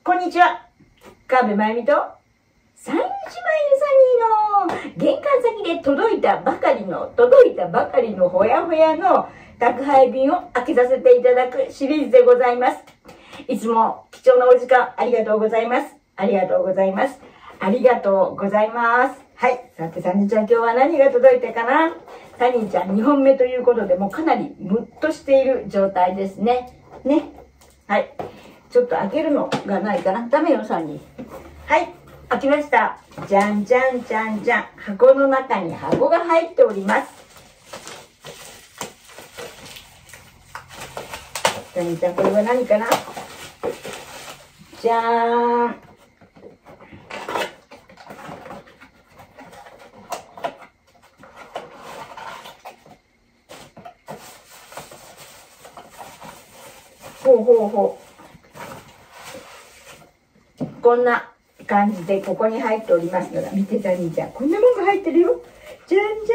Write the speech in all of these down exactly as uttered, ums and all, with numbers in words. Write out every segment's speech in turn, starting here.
こんにちは。川辺真由美と、三姉妹のサニーの玄関先で届いたばかりの、届いたばかりのほやほやの宅配便を開けさせていただくシリーズでございます。いつも貴重なお時間ありがとうございます。ありがとうございます。ありがとうございます。はい。さて、サニーちゃん今日は何が届いたかな？サニーちゃんにほんめということで、もうかなりムッとしている状態ですね。ね。はい。ちょっと開けるのがないかな。ダメよ、サニー。はい。開きました。じゃんじゃんじゃんじゃん。箱の中に箱が入っております。サニーちゃん、これは何かな？じゃーん。ほうほうほう。こんな感じでここに入っておりますのが、見てサニーちゃん。こんなもんが入ってるよ。じゃんじゃんじ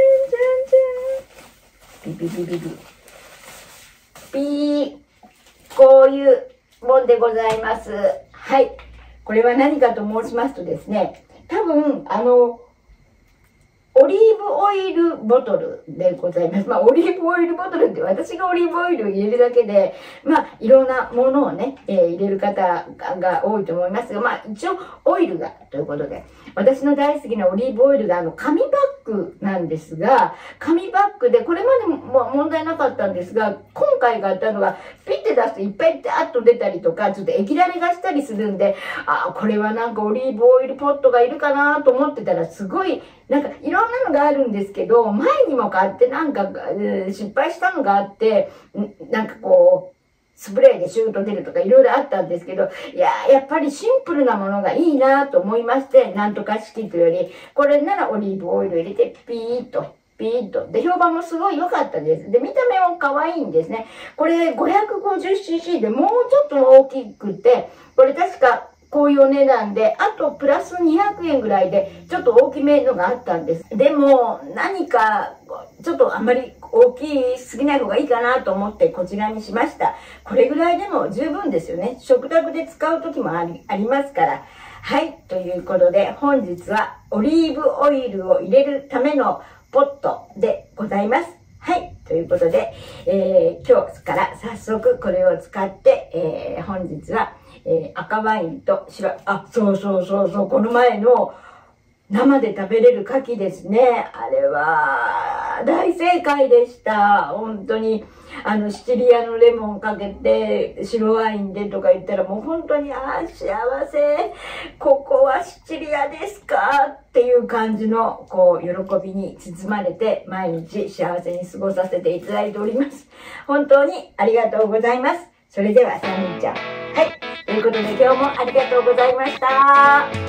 ゃんじゃんじゃん。ピピピピピ。ピー。こういうもんでございます。はい。これは何かと申しますとですね、多分、あの、オリーブオイルボトルでございます。まあ、オリーブオイルボトルって私がオリーブオイルを入れるだけで、まあ、いろんなものをね、えー、入れる方が多いと思いますが、まあ、一応オイルがということで、私の大好きなオリーブオイルがあの、紙バッグなんですが、紙バッグで、これまでも問題なかったんですが、今回があったのが、ピッて出すといっぱいダーッと出たりとか、ちょっと液だれがしたりするんで、あ、これはなんかオリーブオイルポットがいるかなと思ってたら、すごい、なんかいろんなのがあるんですけど、前にも買ってなんか、えー、失敗したのがあって、なんかこう、スプレーでシュート出るとかいろいろあったんですけど、いやー、やっぱりシンプルなものがいいなと思いまして、なんとか式というより、これならオリーブオイル入れてピーッと、ピーッと。で、評判もすごい良かったです。で、見た目も可愛いんですね。これ ごひゃくごじゅっシーシー でもうちょっと大きくて、これ確か、こういうお値段で、あとプラスにひゃくえんぐらいで、ちょっと大きめのがあったんです。でも、何か、ちょっとあんまり大きすぎない方がいいかなと思ってこちらにしました。これぐらいでも十分ですよね。食卓で使う時もあり、ありますから。はい。ということで、本日はオリーブオイルを入れるためのポットでございます。はい。ということで、えー、今日から早速これを使って、えー、本日は、えー、赤ワインと白、あ、そうそうそうそう、この前の生で食べれる牡蠣ですね。あれは、大正解でした。本当に、あの、シチリアのレモンかけて、白ワインでとか言ったらもう本当に、ああ、幸せ。ここはシチリアですかっていう感じの、こう、喜びに包まれて、毎日幸せに過ごさせていただいております。本当にありがとうございます。それでは、サニーちゃん。はい。ということで今日もありがとうございました。